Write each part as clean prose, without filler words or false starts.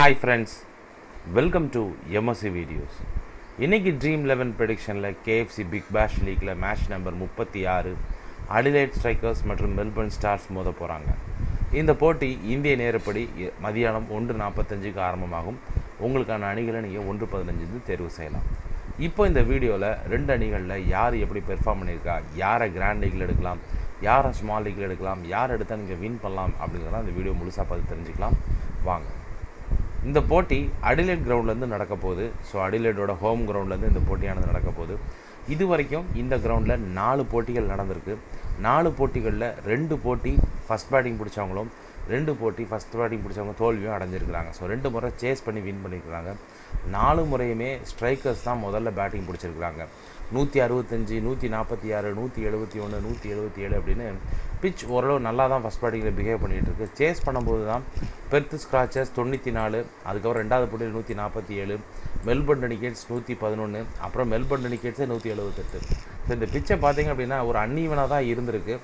Hi friends, welcome to MSC videos. இன்னைக்கு Dream11 prediction-ல KFC Big Bash League-ல match number 36 Adelaide strikers மற்றும் Melbourne stars மோத போகிறாங்க. இந்த போட்டி இந்திய நேரப்படி மதியானம் 1:45க்கு ஆரம்பமாகும். உங்களுக்கான அணிகளை நீங்கள் 1:15 தேர்வு செய்யலாம். இப்போ இந்த வீடியோவில் ரெண்டு அணிகளில் யார் எப்படி பெர்ஃபார்ம் பண்ணியிருக்கா, யாரை கிராண்ட் லீக்கில் எடுக்கலாம், யாரை ஸ்மால் லீக்கில் எடுக்கலாம், யார் எடுத்தால் நீங்கள் வின் பண்ணலாம் அப்படிங்கிறத அந்த வீடியோ முழுசாக பார்த்து தெரிஞ்சுக்கலாம். வாங்க. இந்த போட்டி அடிலைட் கிரவுண்ட்லேருந்து நடக்க போகுது. ஸோ அடிலைடோட ஹோம் கிரவுண்ட்லேருந்து இந்த போட்டியானது நடக்க போகுது. இது வரைக்கும் இந்த கிரவுண்டில் 4 போட்டிகள் நடந்திருக்கு. 4 போட்டிகளில் 2 போட்டி ஃபஸ்ட் பேட்டிங் பிடிச்சவங்களும் 2 போட்டி ஃபஸ்ட் பேட்டிங் பிடிச்சவங்க தோல்வியும் அடைஞ்சிருக்கிறாங்க. ஸோ 2 முறை சேஸ் பண்ணி வின் பண்ணியிருக்கிறாங்க. 4 முறையுமே ஸ்ட்ரைக்கர்ஸ் தான் முதல்ல பேட்டிங் பிடிச்சிருக்கிறாங்க. 165, 146, 171, 177 அப்படின்னு பிச் ஓரளவு நல்லா தான் ஃபஸ்ட் பேட்டிங்கில் பிஹேவ் பண்ணிகிட்டு இருக்குது. சேஸ் பண்ணும்போது தான் பெர்த் ஸ்க்ராச்சர்ஸ் 94, அதுக்கப்புறம் ரெண்டாவது போட்டியில் 147, மெல்பர்ன் இண்டிகேட்ஸ் 111, அப்புறம் மெல்பர்ன் இண்டிகேட்ஸே 178. ஸோ இந்த பிச்சை பார்த்திங்க அப்படின்னா ஒரு அன்ஈவனாக தான் இருந்திருக்கு.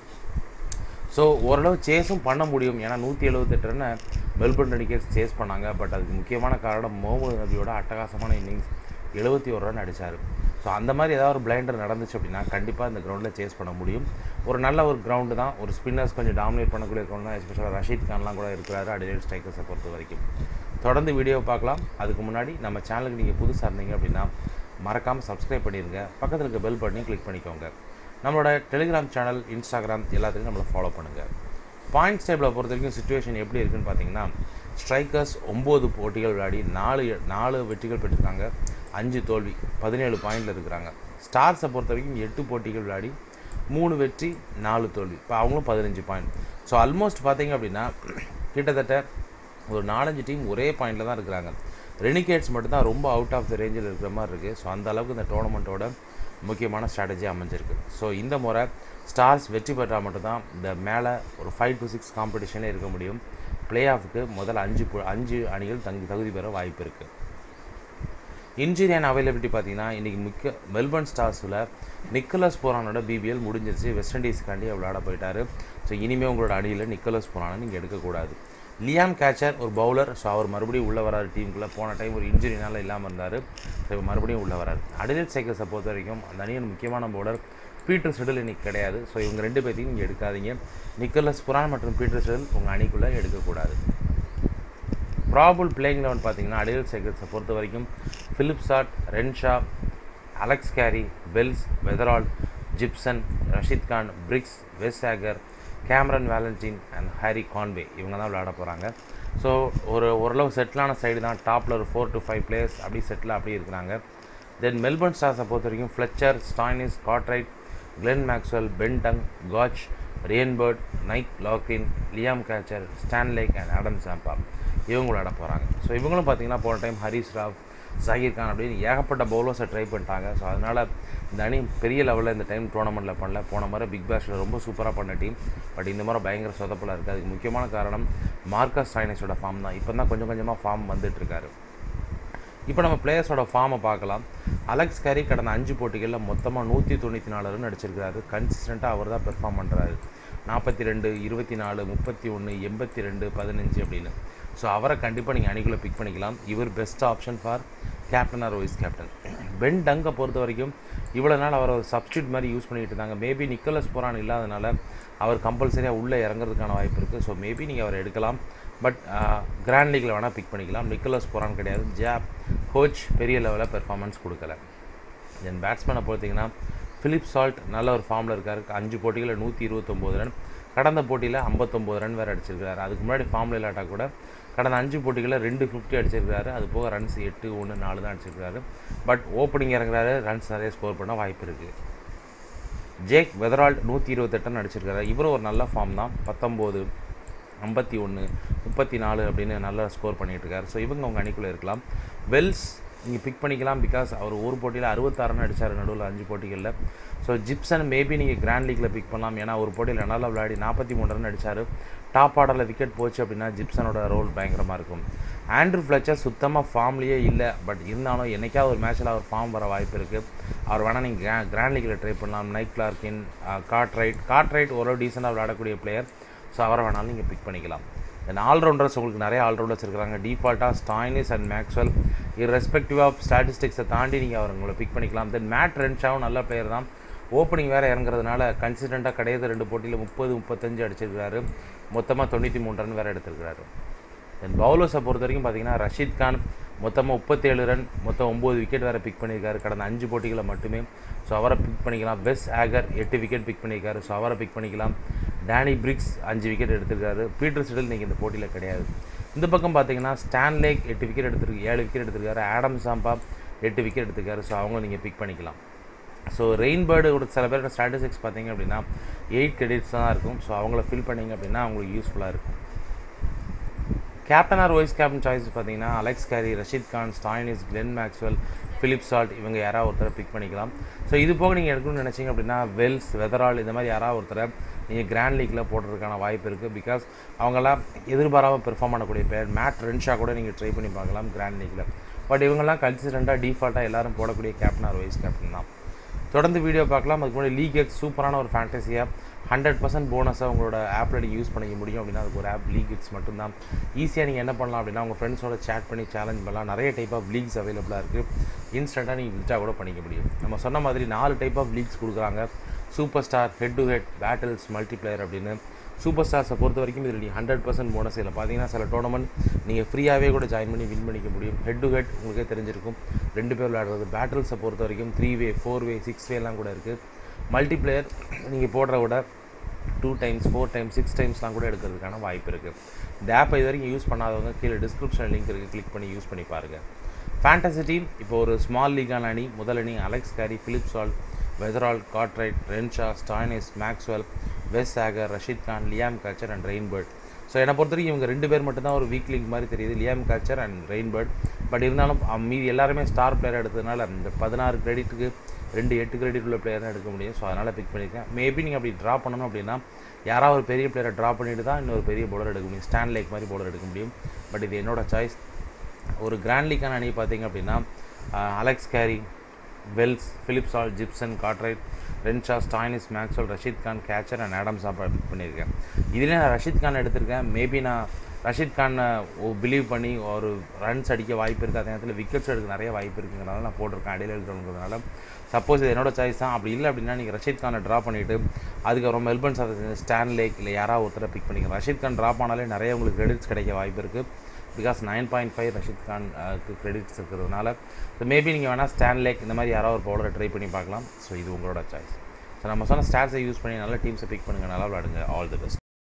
ஸோ ஓரளவு சேஸும் பண்ண முடியும். ஏன்னா 178 ரன்னு மெல்பர்ன் இண்டிகேட்ஸ் சேஸ் பண்ணாங்க. பட் அதுக்கு முக்கியமான காரணம் முகமது நபியோட அட்டகாசமான இன்னிங்ஸ் 71 ரன் அடித்தார். ஸோ அந்த மாதிரி ஏதாவது ஒரு பிளைண்டர் நடந்துச்சு அப்படின்னா கண்டிப்பாக இந்த கிரவுண்டில் சேஸ் பண்ண முடியும். ஒரு நல்ல ஒரு கிரவுண்டு தான். ஒரு ஸ்பின்னர்ஸ் கொஞ்சம் டாமினேட் பண்ணக்கூடிய கிரவுண்ட் தான். எஸ்பெஷலாக ரஷீத் கான்லாம் கூட இருக்கிறாரு அடிலைட் ஸ்ட்ரைக்கர்ஸை பொறுத்த வரைக்கும். தொடர்ந்து வீடியோவை பார்க்கலாம். அதுக்கு முன்னாடி நம்ம சேனலுக்கு நீங்கள் புதுசாக இருந்தீங்க அப்படின்னா மறக்காமல் சப்ஸ்கிரைப் பண்ணிடுங்க. பக்கத்தில் இருக்க பெல் பட்டனையும் கிளிக் பண்ணிக்கோங்க. நம்மளோட டெலிகிராம் சேனல், இன்ஸ்டாகிராம் எல்லாத்துலேயும் நம்மளை ஃபாலோ பண்ணுங்கள். பாயிண்ட்ஸ் டேபிளை பொறுத்த வரைக்கும் சிச்சுவேஷன் எப்படி இருக்குன்னு பார்த்தீங்கன்னா, ஸ்ட்ரைக்கர்ஸ் 9 போட்டிகள் விளையாடி 4 வெற்றிகள் பெற்றிருக்காங்க, 5 தோல்வி, 17 பாயிண்டில் இருக்கிறாங்க. ஸ்டார்ஸை பொறுத்த வரைக்கும் 8 போட்டிகள் விளையாடி 3 வெற்றி 4 தோல்வி, இப்போ அவங்களும் 15 பாயிண்ட். ஸோ ஆல்மோஸ்ட் பார்த்தீங்க அப்படின்னா கிட்டத்தட்ட ஒரு 4-5 டீம் ஒரே பாயிண்டில் தான் இருக்கிறாங்க. ரெனிகேட்ஸ் மட்டும்தான் ரொம்ப அவுட் ஆஃப் த ரேஞ்சில் இருக்கிற மாதிரி இருக்குது. ஸோ அந்த அளவுக்கு இந்த டோர்னமெண்ட்டோட முக்கியமான ஸ்ட்ராட்டஜி அமைஞ்சிருக்கு. ஸோ இந்த முறை ஸ்டார்ஸ் வெற்றி பெற்றால் மட்டும்தான் இந்த மேலே ஒரு 5 to 6 காம்படிஷனே இருக்க முடியும். பிளே ஆஃபுக்கு முதல் 5 அணிகள் தகுதி பெற வாய்ப்பு இருக்குது. இன்ஜுரி அண்ட் அவைலபிலிட்டி பார்த்தீங்கன்னா இன்றைக்கி மெல்பர்ன் ஸ்டார்ஸில் நிக்கோலஸ் பூரானோட பிபிஎல் முடிஞ்சிருச்சு. வெஸ்ட் இண்டீஸ்க்காண்டி விளையாட போயிட்டார். ஸோ இனிமேல் உங்களோட அணியில் நிக்கோலஸ் பூரானை நீங்கள் எடுக்கக்கூடாது. லியாம் கேச்சர் ஒரு பவுலர். ஸோ அவர் மறுபடியும் உள்ளே வராரு டீமுக்குள்ளே. போன டைம் ஒரு இன்ஜுரினால இல்லாமல் இருந்தார். ஸோ இப்போ மறுபடியும் உள்ளே வராரு. அடிலைட் ஸ்ட்ரைக்கர்ஸை பொறுத்த வரைக்கும் அந்த அணியின் முக்கியமான பவுலர் பீட்டர் செடில் இன்றைக்கி கிடையாது. ஸோ இவங்க 2 பேர்த்தையும் நீங்கள் எடுக்காதீங்க. நிக்கோலஸ் புரான் மற்றும் பீட்டர் செடில் உங்கள் அணிக்குள்ளே எடுக்கக்கூடாது. ப்ராபபிள் பிளேயிங் 11 பார்த்தீங்கன்னா அடிலைட் ஸ்ட்ரைக்கர்ஸை பொறுத்த வரைக்கும் Philip Salt, Renshaw, Alex Carey, Wells, Weatherald, Gibson, Rashid Khan, Briggs, Wes Agar, Cameron Valente and Harry Conway இவங்க தான் விளையாட போகிறாங்க. ஸோ ஓரளவு செட்டிலான சைடு தான். டாப்பில் ஒரு 4 to 5 பிளேயர்ஸ் அப்படி செட்டில் அப்படி இருக்கிறாங்க. தென் மெல்பர்ன் ஸ்டார்ஸை பொறுத்த வரைக்கும் Fletcher, Stoinis, Cartwright, Glenn Maxwell, Ben Dunk, காச், Rainbird, Nick Larkin, Liam Hatcher, Stanlake and Adam Zampa இவங்க விளையாட போகிறாங்க. ஸோ இவங்களும் பார்த்திங்கன்னா போன டைம் ஹரிஸ் ராவ், ஜாகிர் கான் அப்படின்னு ஏகப்பட்ட பவுலர்ஸை ட்ரை பண்ணிட்டாங்க. ஸோ அதனால் இந்த அணி பெரிய லெவலில் இந்த டைம் டோர்னமெண்ட்டில் பண்ணல. போன முறை பிக் பேஷில் ரொம்ப சூப்பராக பண்ண டீம். பட் இந்த முறை பயங்கர சொதப்பலாக இருக்குது. அதுக்கு முக்கியமான காரணம் மார்க்கஸ் ஸ்டாய்னிஸோட ஃபார்ம் தான். இப்போ தான் கொஞ்சம் கொஞ்சமாக ஃபார்ம் வந்துட்டுருக்காரு. இப்போ நம்ம பிளேயர்ஸோட ஃபார்மை பார்க்கலாம். அலெக்ஸ் கேரி கடந்த 5 போட்டிகளில் மொத்தமாக 194 ரன் அடிச்சிருக்கிறாரு. கன்சிஸ்டண்ட்டாக அவர் தான் பெர்ஃபார்ம் பண்ணுறாரு. 42, 24, 31, 82, 15 அப்படின்னு. ஸோ அவரை கண்டிப்பாக நீங்கள் அணிக்குள்ளே பிக் பண்ணிக்கலாம். இவர் best option for captain or vice captain. Ben டங்கை பொறுத்த வரைக்கும் இவ்வளோ நாள் அவர் ஒரு சப்ஸ்டியூட் மாதிரி யூஸ் பண்ணிகிட்டு இருந்தாங்க. மேபி நிக்கோலஸ் பூரான் இல்லாதனால அவர் கம்பல்சரியாக உள்ளே இறங்குறதுக்கான வாய்ப்பு இருக்குது. ஸோ மேபி நீங்கள் அவரை எடுக்கலாம். பட் கிராண்ட் லீக்கில் வேணால் பிக் பண்ணிக்கலாம். நிக்கோலஸ் பூரான் கிடையாது. ஜாப் கோச் பெரிய லெவலில் பெர்ஃபார்மன்ஸ் கொடுக்கல. தென் பேட்ஸ்மேனை பொறுத்திங்கன்னா ஃபிலிப் சால்ட் நல்ல ஒரு ஃபார்மில் இருக்கார். 5 போட்டிகளில் 129 ரன், கடந்த போட்டியில் 59 ரன் வேறு அடிச்சிருக்கிறாரு. அதுக்கு முன்னாடி ஃபார்மில் இல்லாட்டா கூட கடந்த 5 போட்டிகளில் 250 அடிச்சிருக்கிறாரு. அது போக ரன்ஸ் 8, 1, 4 தான் அடிச்சிருக்கிறாரு. பட் ஓப்பனிங் இறங்குறாரு, ரன்ஸ் நிறைய ஸ்கோர் பண்ண வாய்ப்பு இருக்குது. ஜேக் வெதரால்ட் 128 ரன் அடிச்சிருக்காரு. இவரும் ஒரு நல்ல ஃபார்ம் தான். 19, 51, 34 அப்படின்னு நல்லா ஸ்கோர் பண்ணிகிட்ருக்காரு. ஸோ இவங்க உங்கள் அணிக்குள்ளே இருக்கலாம். வெல்ஸ் நீங்கள் பிக் பண்ணிக்கலாம். பிகாஸ் அவர் ஒரு போட்டியில் 66 ரன் அடித்தார் நடுவில் 5 போட்டிகளில். ஸோ ஜிப்சன் மேபி நீங்கள் கிராண்ட் லீக்கில் பிக் பண்ணலாம். ஏன்னா ஒரு போட்டியில் நல்லா விளையாடி 43 ரன் அடித்தார். டாப் ஆர்டரில் விக்கெட் போச்சு அப்படின்னா ஜிப்சனோட ரோல் பயங்கரமாக இருக்கும். ஆண்ட்ரூ ஃப்ளெச்சர் சுத்தமாக ஃபார்ம்லேயே இல்லை. பட் இருந்தாலும் என்றைக்காவது ஒரு மேட்ச்சில் அவர் ஃபார்ம் வர வாய்ப்பு இருக்குது. அவர் வேணால் நீங்கள் கிராண்ட் லீக்கில் ட்ரை பண்ணலாம். நைக் கிளார்கின், காட்ரைட் ஓரளவு டீசெண்டாக விளையாடக்கூடிய பிளேயர். ஸோ அவரை வேணாலும் நீங்கள் பிக் பண்ணிக்கலாம். தென் ஆல்ரவுண்டர்ஸ் உங்களுக்கு நிறைய ஆல்ரவுண்டர்ஸ் இருக்கிறாங்க. டிஃபால்ட்டாக Stoinis and Maxwell irrespective of ஸ்டாட்டிஸ்டிக்ஸை தாண்டி நீங்கள் அவங்களை பிக் பண்ணிக்கலாம். தென் மேட் ரென்ஷாவும் நல்ல பிளேயர் தான். ஓப்பனிங் வேறு இறங்குறதுனால கன்சிஸ்டண்ட்டாக கிடையாது. 2 போட்டியில் 30-35 அடிச்சிருக்காரு. மொத்தமாக 93 ரன் வேறு எடுத்திருக்கிறாரு. தென் பவுலர்ஸை பொறுத்த வரைக்கும் பார்த்தீங்கன்னா ரஷீத் கான் மொத்தமாக 37 ரன், மொத்தம் 9 விக்கெட் வேறு பிக் பண்ணியிருக்காரு கடந்த 5 போட்டிகளை மட்டுமே. ஸோ அவரை பிக் பண்ணிக்கலாம். வெஸ் ஆகர் 8 விக்கெட் பிக் பண்ணியிருக்காரு. ஸோ அவரை பிக் பண்ணிக்கலாம். டேனி பிரிக்ஸ் 5 விக்கெட் எடுத்திருக்காரு. பீட்டர் சிடல் இன்றைக்கி இந்த போட்டியில் கிடையாது. இந்த பக்கம் பார்த்தீங்கன்னா ஸ்டான்லேக் 8 விக்கெட் எடுத்திருக்கு, 7 விக்கெட் எடுத்திருக்காரு. ஆடம் சாம்பா 8 விக்கெட் எடுத்திருக்காரு. ஸோ அவங்க நீங்கள் பிக் பண்ணிக்கலாம். ஸோ ரெயின்பேர்டு ஒரு சில பேரோட ஸ்டாட்டிஸ்டிக்ஸ் பார்த்தீங்க அப்படின்னா 8 கிரெடிட்ஸ் தான் இருக்கும். ஸோ அவங்கள ஃபில் பண்ணிங்க அப்படின்னா அவங்களுக்கு யூஸ்ஃபுல்லாக இருக்கும். Captain or vice captain choice பார்த்தீங்கன்னா Alex Carey, Rashid Khan, Stoinis, Glenn Maxwell, Philip Salt இவங்க யாராவது ஒருத்தரை பிக் பண்ணிக்கலாம். ஸோ இது போக நீங்கள் எடுக்கணும்னு நினச்சிங்க அப்படின்னா வெல்ஸ், வெதரால் இந்த மாதிரி யாராவது ஒருத்தரை நீங்கள் கிராண்ட் லீக்கில் போடுறதுக்கான வாய்ப்பு இருக்குது. பிகாஸ் அவங்களாம் எதிர்பாராமல் பெர்ஃபார்ம் பண்ணக்கூடிய பிளேயர். மேட் ரென்ஷா கூட நீங்கள் ட்ரை பண்ணி பார்க்கலாம் கிராண்ட் லீக்கில். பட் இவங்கெல்லாம் கன்சிஸ்டண்ட்டாக டிஃபால்ட்டாக எல்லோரும் போடக்கூடிய கேப்டன் ஆர் வைஸ் கேப்டன் தான். தொடர்ந்து வீடியோ பார்க்கலாம். அதுக்கு முன்னாடி LeagueX சூப்பரான ஒரு ஃபேண்டசி ஆப். 100% போனஸாக உங்களோட ஆப்பில் நீங்கள் யூஸ் பண்ணிக்க முடியும் அப்படின்னா அதுக்கு ஒரு ஆப் LeagueX மட்டும்தான். ஈஸியாக நீங்கள் என்ன பண்ணலாம் அப்படின்னா உங்கள் ஃப்ரெண்ட்ஸோட சேட் பண்ணி சேலஞ்ச் பண்ணலாம். நிறைய டைப் ஆஃப் லீக்ஸ் அவைலபிளாக இருக்குது. இன்ஸ்டண்ட்டாக நீங்கள் வித்ட்ரா கூட பண்ணிக்க முடியும். நம்ம சொன்ன மாதிரி 4 டைப் ஆஃப் லீக்ஸ் கொடுக்குறாங்க. Super star, head to head, battles, multiplayer அப்படின்னு. சூப்பர் ஸ்டார்ஸை பொறுத்த வரைக்கும் இதில் நீங்கள் 100% போனஸ். இதில் பார்த்தீங்கன்னா சில டோர்னமெண்ட் நீங்கள் ஃப்ரீயாகவே கூட ஜாயின் பண்ணி வின் பண்ணிக்க முடியும். ஹெட் டு ஹெட் உங்களுக்கே தெரிஞ்சிருக்கும், 2 பேர் விளையாடுறது. பேட்டில்ஸை பொறுத்த வரைக்கும் 3-way, 4-way, 6-way கூட இருக்குது. மல்டிப்ளேயர் நீங்கள் போடுற விட 2 times, 4 times, 6 timesலாம் கூட எடுக்கிறதுக்கான வாய்ப்பு இருக்குது. இந்த ஆப்பை இது வரைக்கும் யூஸ் பண்ணாதவங்க கீழே டிஸ்கிரிப்ஷன் லிங்க் இருக்குது, கிளிக் பண்ணி யூஸ் பண்ணி பாருங்கள். ஃபேண்டசி டீம் இப்போ ஒரு ஸ்மால் லீகான அணி. முதல் அணி Alex Carey, Philip Salt, Weatherald, Cartwright, Renshaw, Stoinis, Maxwell, Wes Agar, Rashid Khan, Liam Hatcher and Rainbird. So என்னை பொறுத்த வரைக்கும் இவங்க 2 பேர் மட்டும்தான் ஒரு வீக் லிங்க் மாதிரி தெரியுது, Liam Hatcher and Rainbird. But இருந்தாலும் மீதி எல்லாருமே ஸ்டார் பிளேயர் எடுத்ததுனால இந்த 16 கிரெடிட்டுக்கு 8 கிரெடிட் உள்ள பிளேயர் தான் எடுக்க முடியும். ஸோ அதனால் பிக் பண்ணியிருக்கேன். மேபி நீங்கள் அப்படி ட்ரா பண்ணணும் அப்படின்னா யாராவது ஒரு பெரிய பிளேயரை ட்ரா பண்ணிட்டு தான் இன்னொரு பெரிய பவுலர் எடுக்க முடியும். ஸ்டான்லேக் மாதிரி பவுலர் எடுக்க முடியும். பட் இது என்னோடய சாய்ஸ். ஒரு கிராண்ட் லீக்கான அணி பார்த்தீங்க அப்படின்னா Alex Carey, Wells, Philip Salt, Gibson, Cartwright, Renshaw, Stoinis, Maxwell, Rashid Khan, Hatcher and Adam Zampa pick பண்ணியிருக்கேன். இதிலே நான் ரஷீத் கான் எடுத்திருக்கேன். மேபி நான் ரஷீத் கானை பிலீவ் பண்ணி ஒரு ரன்ஸ் அடிக்க வாய்ப்பு இருக்குது. அதே நேரத்தில் விக்கெட்ஸ் எடுக்க நிறைய வாய்ப்பு இருக்குங்கிறனால நான் போட்டிருக்கேன் அடிலைடுங்கிறதுனால. சப்போஸ் இது என்னோட சாய்ஸ் தான். அப்படி இல்லை அப்படின்னா நீங்கள் ரஷீத் கானை ட்ரா பண்ணிவிட்டு அதுக்கப்புறம் மெல்பர்ன் ஸ்டான்லேக் இல்லை யாராவது ஒருத்தரை பிக் பண்ணிக்கலாம். ரஷீத் கான் ட்ரா பண்ணாலே நிறைய உங்களுக்கு கிரெடிட்ஸ் கிடைக்க வாய்ப்பு இருக்குது. பிகாஸ் 9.5 ரஷீத் கான்க்கு கிரெடிட்ஸ் இருக்கிறதுனால. ஸோ மேபி நீங்கள் வேணால் ஸ்டான்லேக் இந்த மாதிரி யாராவது ஒரு பவுலரை ட்ரை பண்ணி பார்க்கலாம். ஸோ இது உங்களோட சாய்ஸ். ஸோ நம்ம சொன்ன ஸ்டாட்ஸை யூஸ் பண்ணி நல்ல டீம்ஸை பிக் பண்ணுங்கள், நல்லா விளையாடுங்க. All the best.